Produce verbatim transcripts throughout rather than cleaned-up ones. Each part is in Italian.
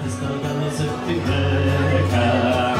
stalcando se ti becca.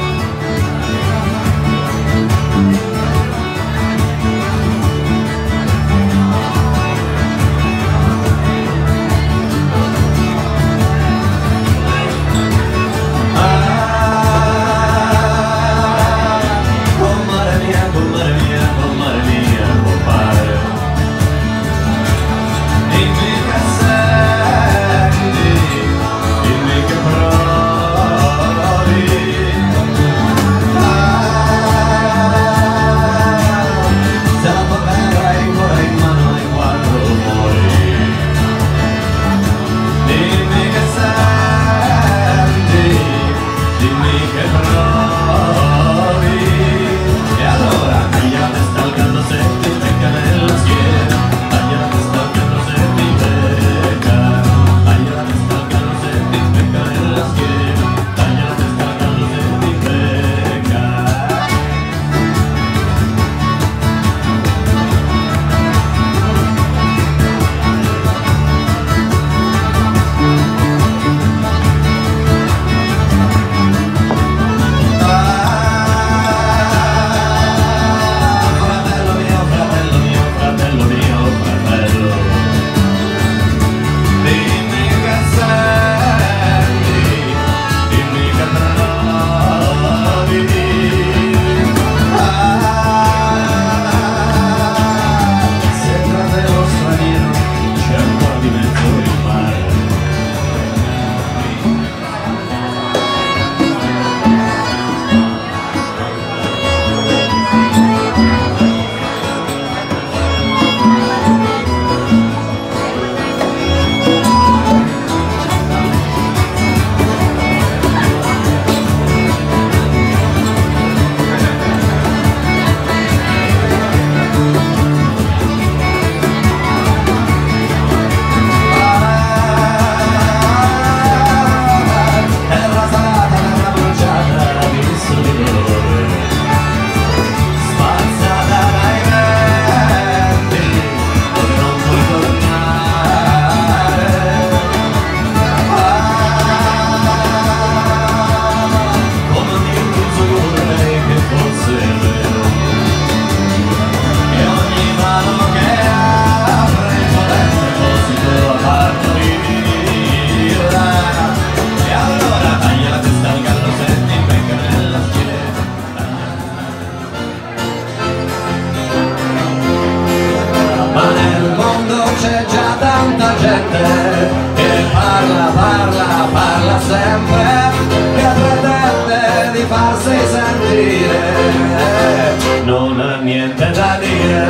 C'è già tanta gente che parla, parla, parla sempre, che pretende di farsi sentire, non ha niente da dire.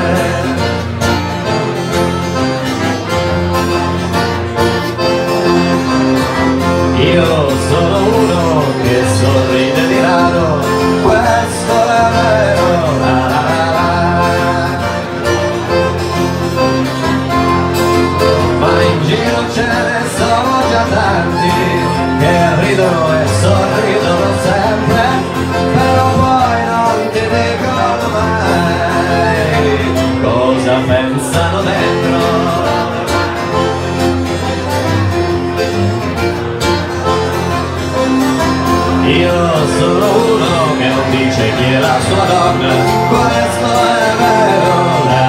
Io sono uno che sorride di rado, questo è vero. La la la la. Ce ne sono già tanti che ridono e sorridono sempre, però poi non ti dicono mai cosa pensano dentro. Io sono uno che non dice chi è la sua donna, questo è vero.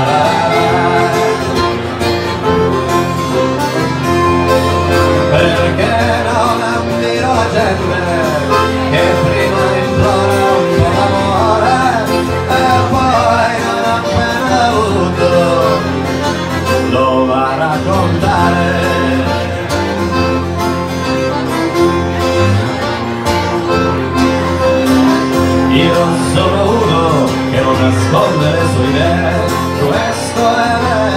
Perché non ammiro la gente che prima implora un po' d'amore e poi non appena avuto lo va a raccontare. Io sono uno che non nasconde le sue idee, questo è vero.